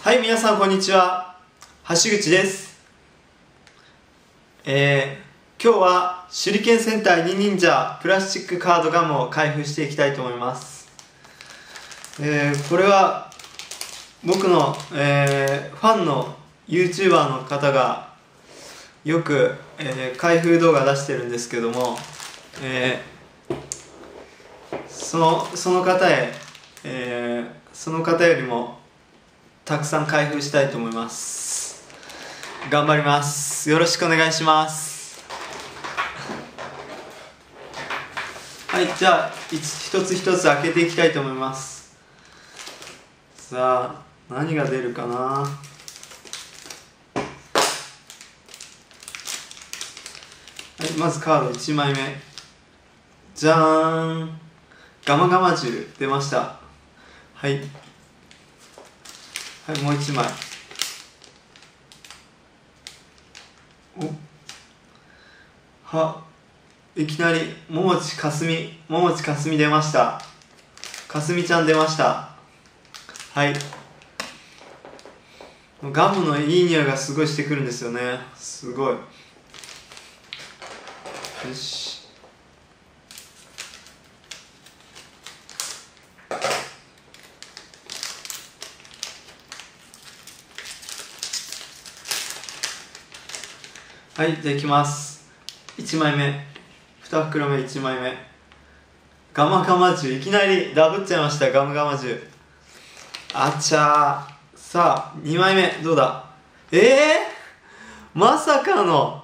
はい、皆さんこんにちは。橋口です。今日は手裏剣戦隊2忍者プラスチックカードガムを開封していきたいと思います。これは僕の、ファンの YouTuber の方がよく、開封動画出してるんですけども、その方へ、その方よりもたくさん開封したいと思います。頑張ります。よろしくお願いします。はい、じゃあ一つ一つ開けていきたいと思います。さあ、何が出るかな。はい、まずカード1枚目。じゃーん、ガマガマ銃出ました。はい、はい、もう1枚。いきなり桃地かすみ出ました。かすみちゃん出ました。はい、ガムのいい匂いがすごいしてくるんですよね。すごい。よし、はい、じゃあいきます。1枚目、2袋目、1枚目、ガマガマ銃。いきなりダブっちゃいました。ガマガマ銃、あちゃー。さあ2枚目どうだ。まさかの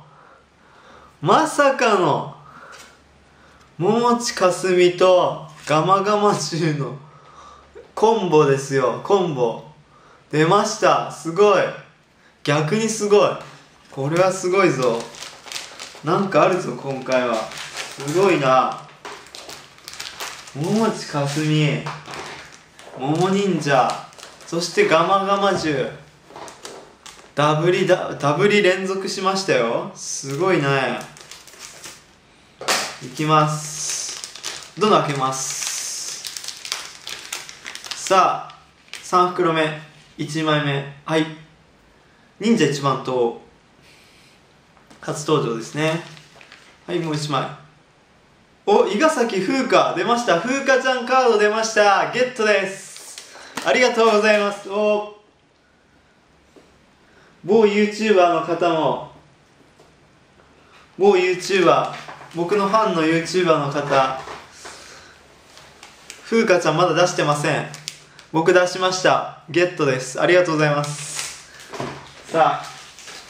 桃地かすみとガマガマ銃のコンボですよ。コンボ出ました。すごい、逆にすごい。これはすごいぞ。なんかあるぞ今回は。すごいな。桃地かすみ、桃忍者、そしてガマガマ銃、ダブリ連続しましたよ。すごいね。いきます。どんどん開けます。さあ3袋目、1枚目。はい、忍者一番と初登場ですね。はい、もう1枚。伊賀崎風花出ました。風花ちゃんカード出ました。ゲットです。ありがとうございます。某 YouTuber の方も、僕のファンの YouTuber の方、風花ちゃんまだ出してません。僕出しました。ゲットです。ありがとうございます。さあ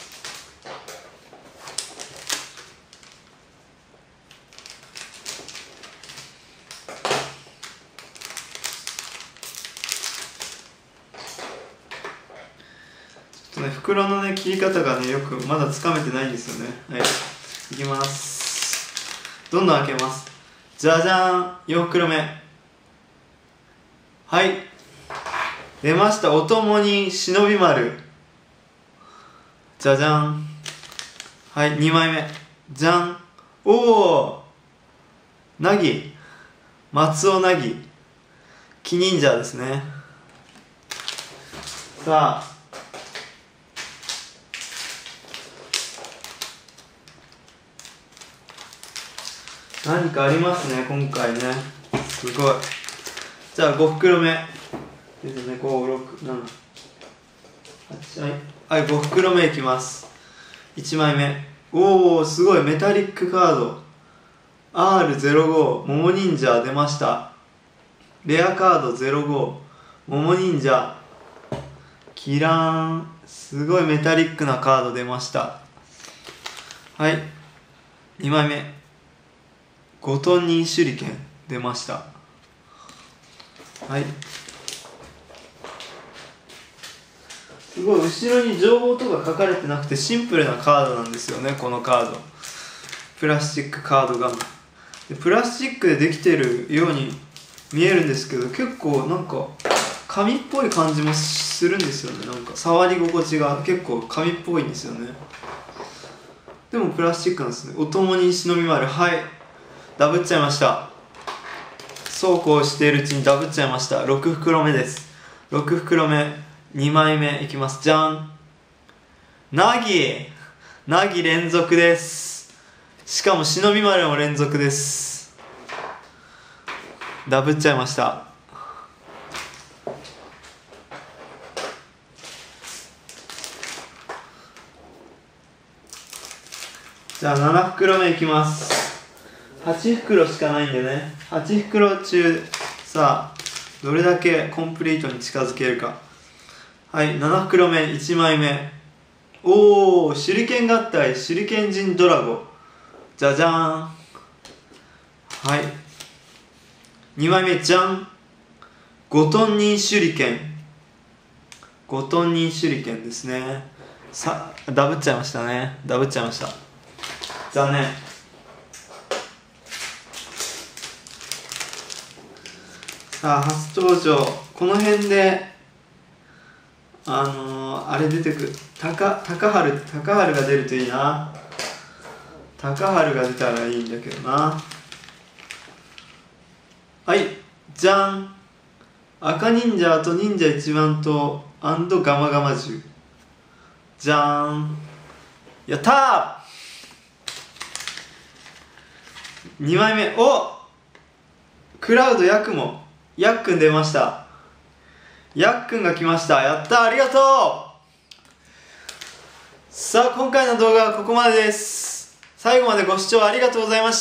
袋のね、切り方がね、よくまだつかめてないんですよね。はい、いきます。どんどん開けます。じゃじゃーん、4袋目。はい、出ました。おともに忍び丸。じゃじゃん。はい、2枚目。じゃん。なぎ、松尾なぎ、木忍者ですね。さあ何かありますね今回ね。すごい。じゃあ5袋目ですね。5、6、7、8、はい、5袋目いきます。1枚目。すごい、メタリックカード R05 桃忍者出ました。レアカード05桃忍者、キラーン。すごいメタリックなカード出ました。はい、2枚目。5トン人手裏剣出ました。はい、すごい、後ろに情報とか書かれてなくてシンプルなカードなんですよね。このカード、プラスチックカードガムで、プラスチックでできてるように見えるんですけど、結構なんか紙っぽい感じもするんですよね。なんか触り心地が結構紙っぽいんですよね。でもプラスチックなんですね。おともに忍び丸。はい、ダブっちゃいました。そうこうしているうちにダブっちゃいました。6袋目です。6袋目、 2枚目いきます。じゃん。ナギ連続です。しかも忍び丸も連続です。ダブっちゃいました。じゃあ7袋目いきます。8袋しかないんでね、8袋中さあどれだけコンプリートに近づけるか。はい、7袋目1枚目、おお、手裏剣合体、手裏剣人ドラゴ、じゃじゃーん。はい、2枚目じゃん、5トン人手裏剣、5トン人手裏剣ですね。さあダブっちゃいましたね、ダブっちゃいました、残念。さあ初登場、この辺であれ出てくる、高春が出るといいな。高春が出たらいいんだけどな。はい、じゃん、赤忍者と忍者一番とガマガマ銃、じゃーん、やったー。2枚目、おクラウドヤクモ、ヤックン出ました。ヤックンが来ました。やったー、ありがとう。さあ今回の動画はここまでです。最後までご視聴ありがとうございました。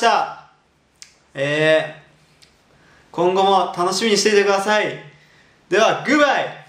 今後も楽しみにしていてください。ではグッバイ。